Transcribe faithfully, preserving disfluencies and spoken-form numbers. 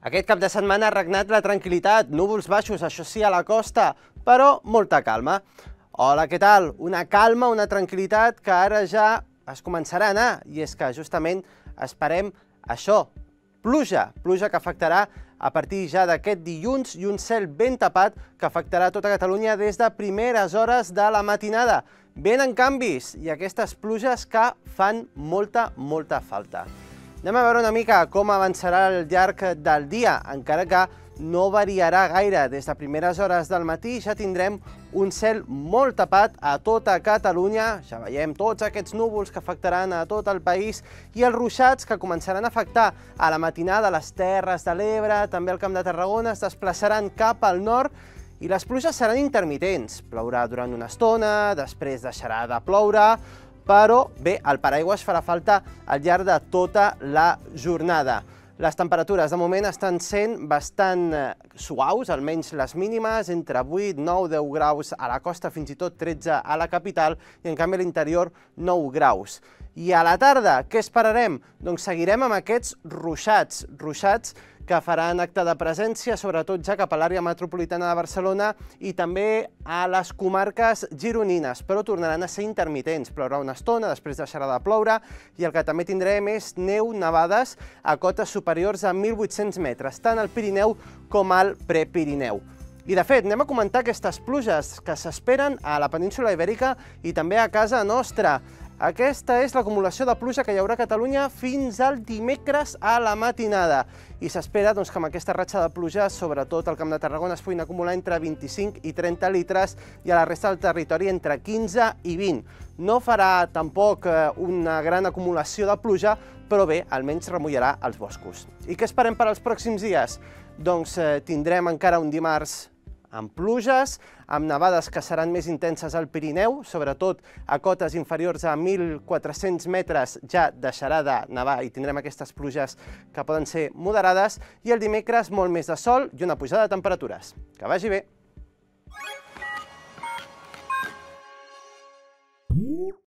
Aquest cap de setmana ha regnat la tranquil·litat, núvols baixos, això sí, a la costa, però molta calma. Hola, què tal? Una calma, una tranquil·litat que ara ja es començarà a anar, i és que justament esperem això, pluja, pluja que afectarà a partir ja d'aquest dilluns i un cel ben tapat que afectarà tota Catalunya des de primeres hores de la matinada. Venen canvis i aquestes pluges que fan molta, molta falta. Anem a veure una mica com avançarà al llarg del dia, encara que no variarà gaire. Des de primeres hores del matí ja tindrem un cel molt tapat a tota Catalunya. Ja veiem tots aquests núvols que afectaran a tot el país i els ruixats que començaran a afectar a la matinada les Terres de l'Ebre, també el Camp de Tarragona, es desplaçaran cap al nord i les pluges seran intermitents. Plourà durant una estona, després deixarà de ploure, però bé, el paraigües farà falta al llarg de tota la jornada. Les temperatures de moment estan sent bastant suaus, almenys les mínimes, entre vuit, nou, deu graus a la costa, fins i tot tretze a la capital, i en canvi a l'interior nou graus. I a la tarda, què esperarem? Doncs seguirem amb aquests ruixats, ruixats que faran acte de presència, sobretot ja cap a l'àrea metropolitana de Barcelona i també a les comarques gironines, però tornaran a ser intermitents. Plourà una estona, després deixarà de ploure, i el que també tindrem és neu, nevades a cotes superiors a mil vuit-cents metres, tant al Pirineu com al Prepirineu. I de fet, anem a comentar aquestes pluges que s'esperen a la península Ibèrica i també a casa nostra. Aquesta és l'acumulació de pluja que hi haurà a Catalunya fins al dimecres a la matinada. I s'espera doncs, que amb aquesta ratxa de pluja, sobretot al Camp de Tarragona, es puguin acumular entre vint-i-cinc i trenta litres i a la resta del territori entre quinze i vint. No farà tampoc una gran acumulació de pluja, però bé, almenys remullarà els boscos. I què esperem per als pròxims dies? Doncs eh, tindrem encara un dimarts amb pluges, amb nevades que seran més intenses al Pirineu, sobretot a cotes inferiors a mil quatre-cents metres ja deixarà de nevar i tindrem aquestes pluges que poden ser moderades, i el dimecres molt més de sol i una pujada de temperatures. Que vagi bé!